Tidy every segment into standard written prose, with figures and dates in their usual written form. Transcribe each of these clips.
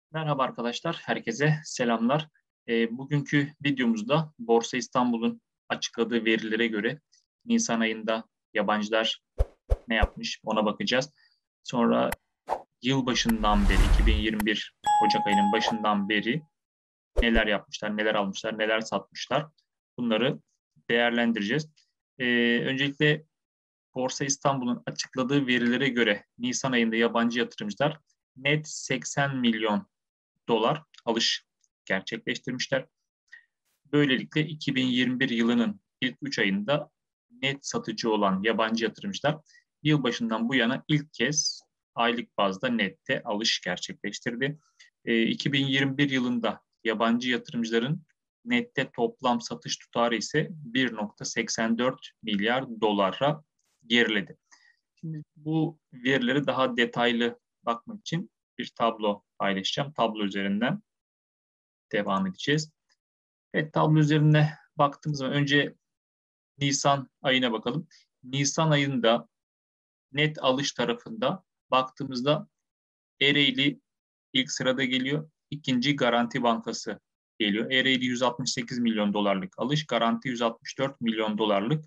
Merhaba arkadaşlar, herkese selamlar. Bugünkü videomuzda Borsa İstanbul'un açıkladığı verilere göre Nisan ayında yabancılar ne yapmış ona bakacağız. Sonra yılbaşından beri, 2021 Ocak ayının başından beri neler yapmışlar, neler almışlar, neler satmışlar bunları değerlendireceğiz. Öncelikle Borsa İstanbul'un açıkladığı verilere göre Nisan ayında yabancı yatırımcılar net 80 milyon dolar alış gerçekleştirmişler. Böylelikle 2021 yılının ilk 3 ayında net satıcı olan yabancı yatırımcılar yılbaşından bu yana ilk kez aylık bazda nette alış gerçekleştirdi. 2021 yılında yabancı yatırımcıların nette toplam satış tutarı ise 1,84 milyar dolara geriledi. Şimdi bu verileri daha detaylı bakmak için bir tablo paylaşacağım. Tablo üzerinden devam edeceğiz. Evet, tablo üzerinde baktığımız zaman önce Nisan ayına bakalım. Nisan ayında net alış tarafında baktığımızda Ereğli ilk sırada geliyor. İkinci Garanti Bankası geliyor. Ereğli 168 milyon dolarlık alış, Garanti 164 milyon dolarlık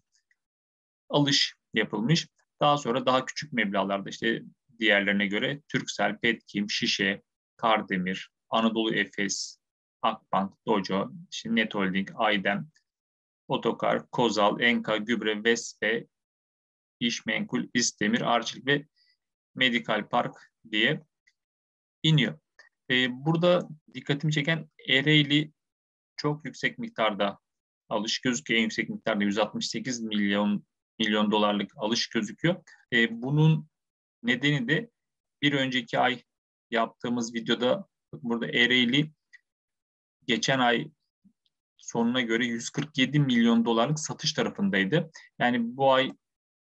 alış yapılmış. Daha sonra daha küçük meblağlarda işte diğerlerine göre Turkcell, Petkim, Şişe, Kardemir, Anadolu Efes, Akbank, Dojo, işte Net Holding, Aydem, Otokar, Kozal, Enka, Gübre, Vespe, İşmenkul, İsdemir, Arçelik ve Medikal Park diye iniyor. Burada dikkatimi çeken Ereğli çok yüksek miktarda alış gözüküyor. En yüksek miktarda 168 milyon dolarlık alış gözüküyor. Bunun nedeni de bir önceki ay yaptığımız videoda burada Ereğli geçen ay sonuna göre 147 milyon dolarlık satış tarafındaydı. Yani bu ay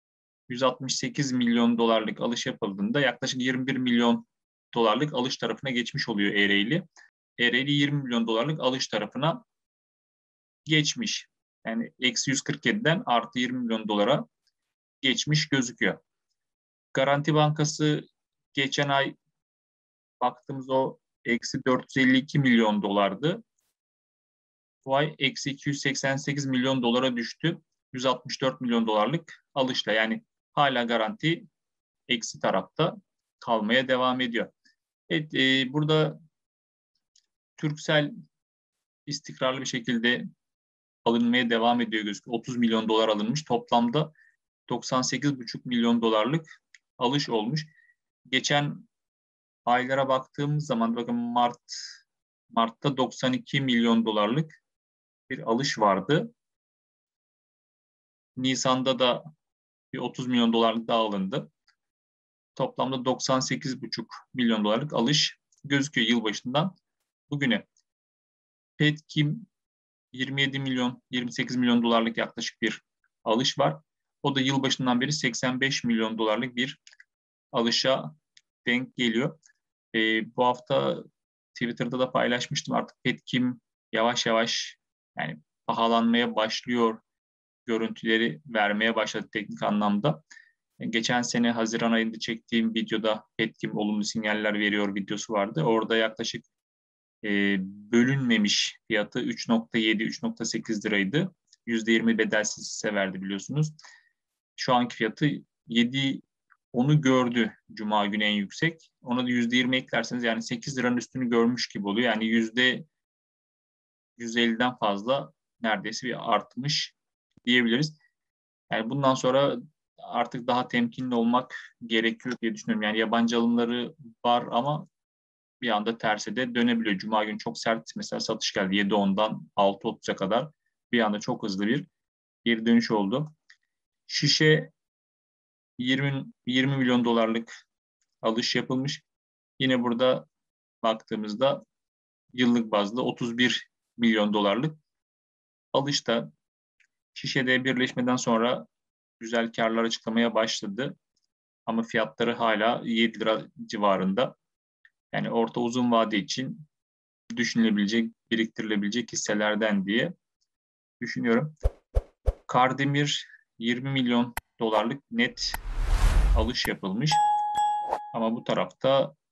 168 milyon dolarlık alış yapıldığında yaklaşık 21 milyon dolarlık alış tarafına geçmiş oluyor Ereğli. Ereğli 20 milyon dolarlık alış tarafına geçmiş. Yani eksi 147'den artı 20 milyon dolara geçmiş gözüküyor. Garanti Bankası geçen ay baktığımız o eksi 452 milyon dolardı. Bu ay eksi 288 milyon dolara düştü. 164 milyon dolarlık alışla. Yani hala garanti eksi tarafta kalmaya devam ediyor. Evet, burada Turkcell istikrarlı bir şekilde alınmaya devam ediyor gözüküyor. 30 milyon dolar alınmış. Toplamda 98,5 milyon dolarlık alış olmuş. Geçen aylara baktığımız zaman bakın Mart'ta 92 milyon dolarlık bir alış vardı. Nisan'da da bir 30 milyon dolarlık daha alındı. Toplamda 98,5 milyon dolarlık alış gözüküyor yılbaşından bugüne. Petkim 27 milyon, 28 milyon dolarlık yaklaşık bir alış var. O da yılbaşından beri 85 milyon dolarlık bir alışa denk geliyor. Bu hafta Twitter'da da paylaşmıştım. Artık Petkim yavaş yavaş yani pahalanmaya başlıyor görüntüleri vermeye başladı teknik anlamda. Geçen sene Haziran ayında çektiğim videoda Petkim olumlu sinyaller veriyor videosu vardı. Orada yaklaşık bölünmemiş fiyatı 3,7-3,8 liraydı. %20 bedelsiz hisse verdi biliyorsunuz. Şu anki fiyatı 7, onu gördü Cuma günü en yüksek. Ona da %20 eklerseniz yani 8 liranın üstünü görmüş gibi oluyor. Yani %150'den fazla neredeyse bir artmış diyebiliriz. Yani bundan sonra artık daha temkinli olmak gerekiyor diye düşünüyorum. Yani yabancı alımları var ama bir anda terse de dönebiliyor. Cuma günü çok sert mesela satış geldi. 7.10'dan 6.30'a kadar bir anda çok hızlı bir geri dönüş oldu. Şişe 20 milyon dolarlık alış yapılmış. Yine burada baktığımızda yıllık bazda 31 milyon dolarlık alışta. Şişede birleşmeden sonra güzel karlar açıklamaya başladı. Ama fiyatları hala 7 lira civarında. Yani orta uzun vade için düşünülebilecek, biriktirilebilecek hisselerden diye düşünüyorum. Kardemir 20 milyon dolarlık net alış yapılmış. Ama bu tarafta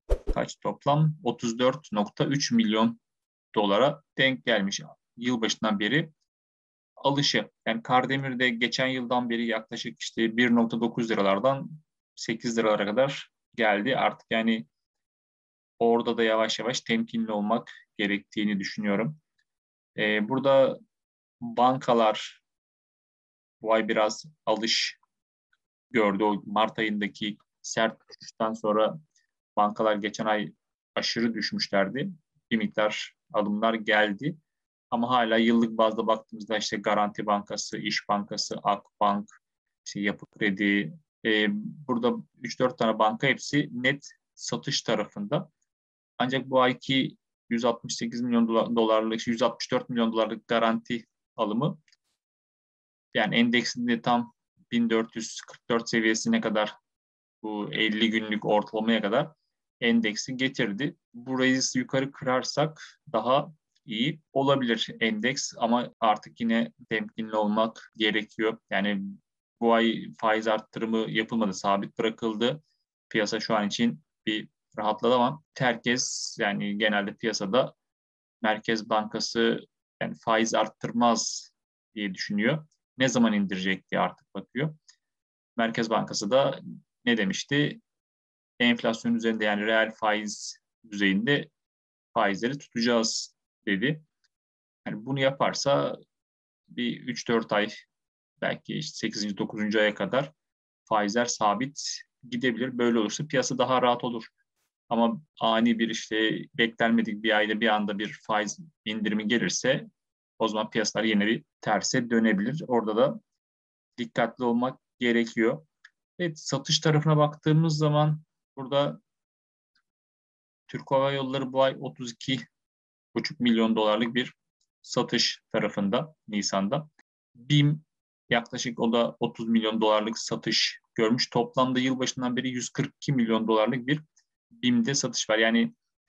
kaç toplam? 34,3 milyon dolara denk gelmiş yılbaşından beri alışı. Yani Kardemir'de geçen yıldan beri yaklaşık işte 1,9 liralardan 8 liralara kadar geldi. Artık yani orada da yavaş yavaş temkinli olmak gerektiğini düşünüyorum. Burada bankalar bu ay biraz alış gördü. O Mart ayındaki sert düşüşten sonra bankalar geçen ay aşırı düşmüşlerdi. Bir miktar alımlar geldi. Ama hala yıllık bazda baktığımızda işte Garanti Bankası, İş Bankası, Akbank, işte Yapı Kredi, burada 3-4 tane banka hepsi net satış tarafında. Ancak bu ayki 168 milyon dolarlık, 164 milyon dolarlık garanti alımı yani endeksinde tam 1444 seviyesine kadar bu 50 günlük ortalamaya kadar endeksi getirdi. Burayı yukarı kırarsak daha iyi olabilir endeks ama artık yine temkinli olmak gerekiyor. Yani bu ay faiz arttırımı yapılmadı, sabit bırakıldı. Piyasa şu an için bir rahatladı ama herkes yani genelde piyasada Merkez Bankası yani faiz arttırmaz diye düşünüyor. Ne zaman indirecek diye artık bakıyor. Merkez Bankası da ne demişti? Enflasyon üzerinde yani reel faiz düzeyinde faizleri tutacağız dedi. Yani bunu yaparsa bir 3-4 ay belki işte 8. 9. aya kadar faizler sabit gidebilir. Böyle olursa piyasa daha rahat olur. Ama ani bir işte beklenmedik bir ayda bir anda bir faiz indirimi gelirse o zaman piyasalar yine bir terse dönebilir. Orada da dikkatli olmak gerekiyor. Evet, satış tarafına baktığımız zaman burada Türk Hava Yolları bu ay 32,5 milyon dolarlık bir satış tarafında Nisan'da. BİM yaklaşık o da 30 milyon dolarlık satış görmüş. Toplamda yılbaşından beri 142 milyon dolarlık bir BİM'de satış var. Yani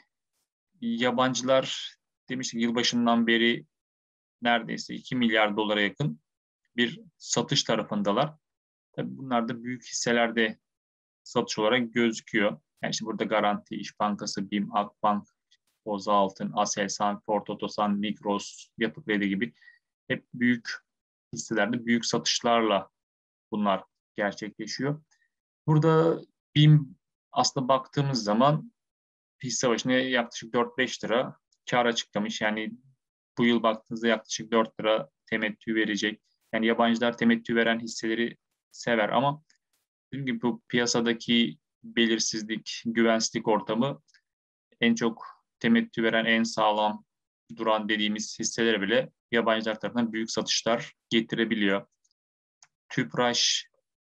yabancılar demiştik yılbaşından beri neredeyse 2 milyar dolara yakın bir satış tarafındalar. Tabii bunlar da büyük hisselerde satış olarak gözüküyor. Yani işte burada Garanti, İş Bankası, BİM, Akbank, Bozaltın, Aselsan, Ford Otosan, Migros, Yapı Kredi gibi hep büyük hisselerde büyük satışlarla bunlar gerçekleşiyor. Burada BİM aslında baktığımız zaman hisse başına yaklaşık 4-5 lira kar açıklamış. Yani bu yıl baktığınızda yaklaşık 4 lira temettü verecek. Yani yabancılar temettü veren hisseleri sever ama dediğim gibi bu piyasadaki belirsizlik, güvensizlik ortamı en çok temettü veren, en sağlam duran dediğimiz hisselere bile yabancılar tarafından büyük satışlar getirebiliyor. Tüpraş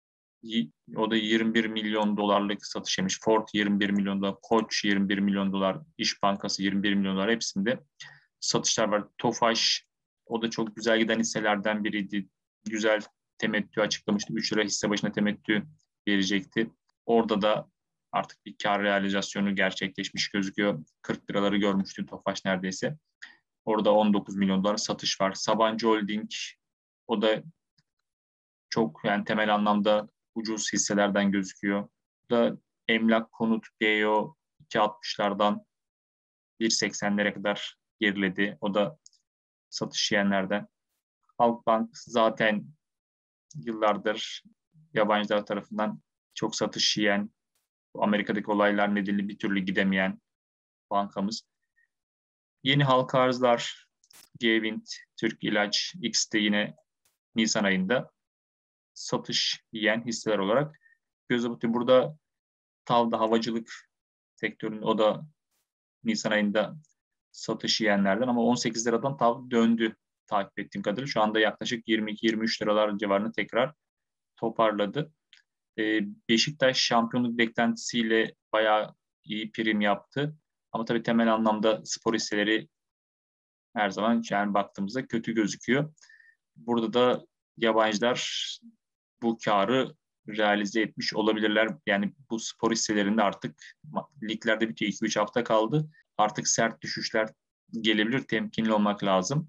o da 21 milyon dolarlık satış yemiş. Ford 21 milyon dolar, Koç 21 milyon dolar, İş Bankası 21 milyon dolar hepsinde satışlar var. Tofaş o da çok güzel giden hisselerden biriydi. Güzel temettü açıklamıştı. 3 lira hisse başına temettü verecekti. Orada da artık bir kar realizasyonu gerçekleşmiş gözüküyor. 40 liraları görmüştü Tofaş neredeyse. Orada 19 milyon dolar satış var. Sabancı Holding o da çok yani temel anlamda ucuz hisselerden gözüküyor. Bu da emlak konut GEO 2.60'lardan 1.80'lere kadar geriledi. O da satış yiyenlerden. Halkbank zaten yıllardır yabancılar tarafından çok satış yiyen, Amerika'daki olaylar nedeniyle bir türlü gidemeyen bankamız. Yeni halka arzlar, Gevint, Türk İlaç, X'te yine Nisan ayında satış yiyen hisseler olarak göze batıyor. Burada TAV'da havacılık sektörünün o da Nisan ayında satış yiyenlerden ama 18 liradan TAV döndü takip ettiğim kadarıyla. Şu anda yaklaşık 22-23 liralar civarını tekrar toparladı. Beşiktaş şampiyonluk beklentisiyle bayağı iyi prim yaptı. Ama tabii temel anlamda spor hisseleri her zaman yani baktığımızda kötü gözüküyor. Burada da yabancılar bu karı realize etmiş olabilirler. Yani bu spor hisselerinde artık liglerde bitiyor. 2-3 hafta kaldı. Artık sert düşüşler gelebilir. Temkinli olmak lazım.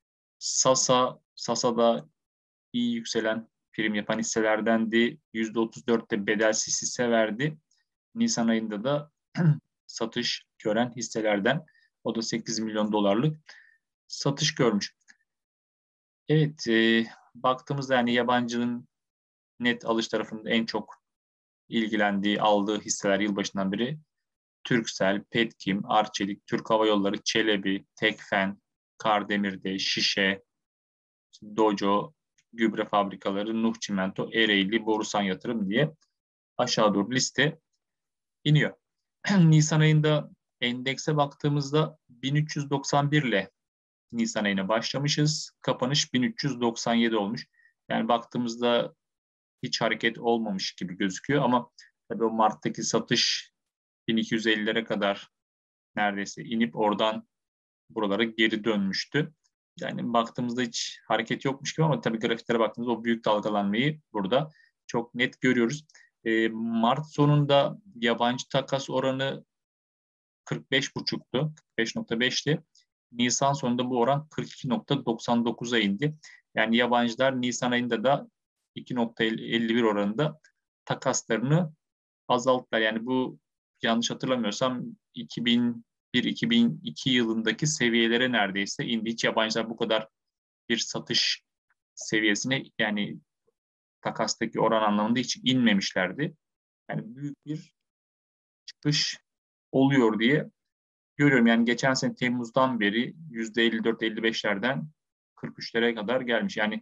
Sasa da iyi yükselen prim yapan hisselerdendi. %34'te bedelsiz hisse verdi. Nisan ayında da satış gören hisselerden. O da 8 milyon dolarlık satış görmüş. Evet, baktığımızda yani yabancının net alış tarafında en çok ilgilendiği, aldığı hisseler yılbaşından beri Turkcell, Petkim, Arçelik, Türk Hava Yolları, Çelebi, Tekfen, Kardemir'de, Şişe, Dojo, gübre fabrikaları, Nuh Çimento, Ereğli, Borusan Yatırım diye aşağı doğru liste iniyor. Nisan ayında endekse baktığımızda 1391 ile Nisan ayına başlamışız. Kapanış 1397 olmuş. Yani baktığımızda hiç hareket olmamış gibi gözüküyor ama tabii o Mart'taki satış 1250'lere kadar neredeyse inip oradan buralara geri dönmüştü. Yani baktığımızda hiç hareket yokmuş gibi ama tabii grafiklere baktığımızda o büyük dalgalanmayı burada çok net görüyoruz. Mart sonunda yabancı takas oranı 45,5'tu, 45,5'ti. Nisan sonunda bu oran 42,99'a indi. Yani yabancılar Nisan ayında da 2,51 oranında takaslarını azalttılar. Yani bu yanlış hatırlamıyorsam 2001-2002 yılındaki seviyelere neredeyse indi. Hiç yabancılar bu kadar bir satış seviyesine yani takastaki oran anlamında hiç inmemişlerdi. Yani büyük bir çıkış oluyor diye görüyorum. Yani geçen sene Temmuz'dan beri %54-55'lerden 43'lere kadar gelmiş. Yani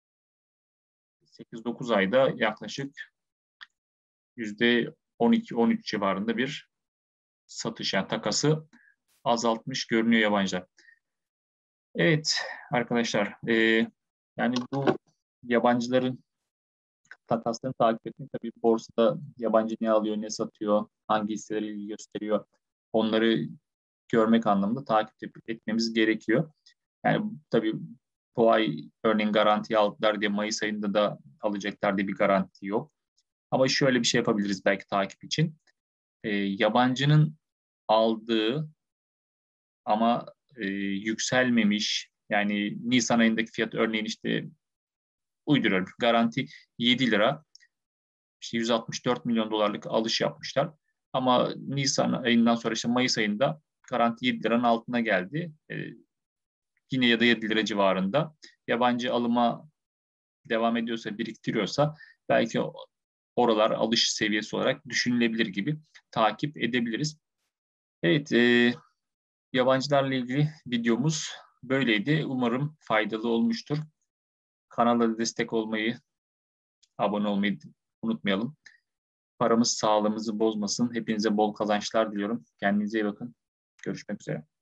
8-9 ayda yaklaşık %12-13 civarında bir satış yani takası azaltmış görünüyor yabancılar. Evet arkadaşlar yani bu yabancıların takaslarını takip etmek tabii borsada yabancı ne alıyor ne satıyor hangi hisseleri ilgi gösteriyor onları görmek anlamında takip etmemiz gerekiyor. Yani tabii bu ay örneğin garanti aldılar diye Mayıs ayında da alacaklar diye bir garanti yok. Ama şöyle bir şey yapabiliriz belki takip için. Yabancının aldığı ama yükselmemiş yani Nisan ayındaki fiyat örneğin işte uyduruyorum garanti 7 lira işte 164 milyon dolarlık alış yapmışlar. Ama Nisan ayından sonra işte Mayıs ayında garanti 7 liranın altına geldi. Yine ya da 7 lira civarında. Yabancı alıma devam ediyorsa, biriktiriyorsa belki oralar alış seviyesi olarak düşünülebilir gibi takip edebiliriz. Evet, yabancılarla ilgili videomuz böyleydi. Umarım faydalı olmuştur. Kanala destek olmayı, abone olmayı unutmayalım. Paramız sağlığımızı bozmasın. Hepinize bol kazançlar diliyorum. Kendinize iyi bakın. Görüşmek üzere.